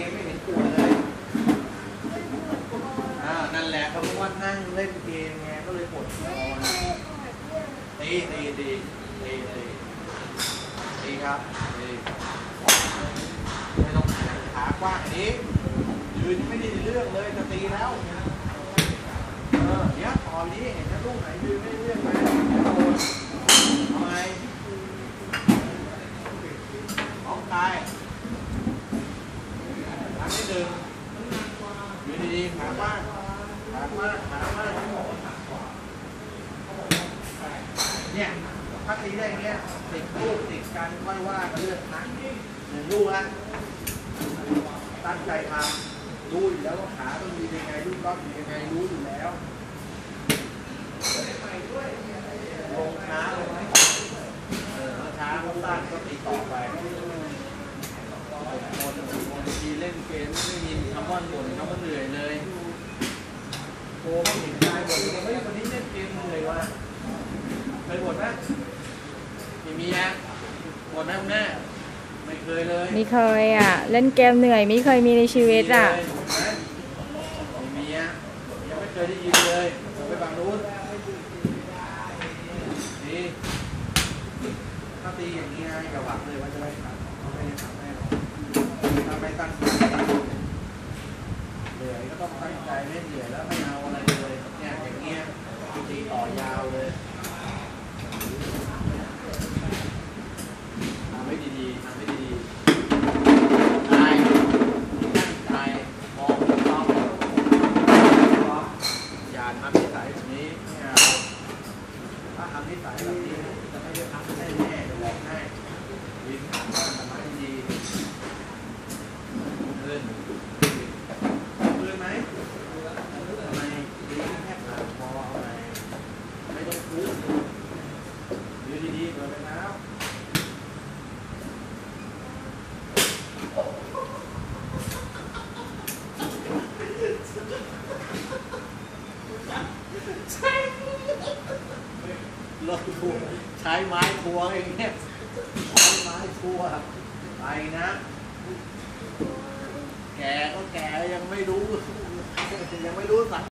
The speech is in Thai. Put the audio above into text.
มไม่เห็นปวดเลยนั่นแหละเขาบอกว่านั่งเล่นเกมไงก็เลยปวดคอตีครับไม่ต้องขากว้างนี้ยืนไม่ได้เรื่องเลยจะตีแล้วเดี๋ยวตอนนี้เห็นนะลูกไหนยืนไม่ได้เรื่องเลยโดนทำไมของกายทำให้ดึงยืนดีๆขากว้างเนี่ยถ้าตีได้เงี้ยติดลูกติดกันค่อยว่ากันเลือกนะหนึ่งลูกนะตั้งใจทำรู้อยู่แล้วว่าขาต้องมียังไงลูกก็มียังไงรู้อยู่แล้วลงช้าเลยไหมช้าก็สั้นก็ตีต่อไปคนทีเล่นเกมไม่มีคำว่าบ่นคำว่าเหนื่อยเลยโอ้ไม่เห็นใจบ่นเลยไม่วันนี้เล่นเกมเหนื่อยว่ะเคยบ่นไหมไม่มีอ่ะบ่นไหมคุณแม่ไม่เคยเลยไม่เคยอ่ะเล่นเกมเหนื่อยไม่เคยมีในชีวิตอ่ะไม่มีอ่ะยังไม่เคยได้ยินเลยไปฝั่งนู้นดีถ้าตีอย่างนี้ไงอย่าหวังเลยว่าจะได้ครับไม่ได้ทำแน่นอนถ้าไม่ตั้งใจเหนื่อยก็ต้องตั้งใจไม่เหนื่อยแล้วไม่เอาอะไรเลยเนี่ยอย่างเงี้ยตีต่อยาวเลยทำให้ดีๆตั้งใจมองต้องอย่าทำนิสัยแบบนี้ไม่เอาถ้าทำนิสัยแบบนี้จะไม่ได้ทำแน่ๆจะบอกให้วินถามว่าทำไมดีขึ้นไหมทำไมดีแค่ผ่านพอเอาไหนไม่ต้องพูดดูดีๆเปิดไปแล้วรถทัวร์ใช้ไม้ทัวร์อย่างเงี้ยใช้ไม้ทัวร์ไปนะแกก็แกยังไม่รู้สัก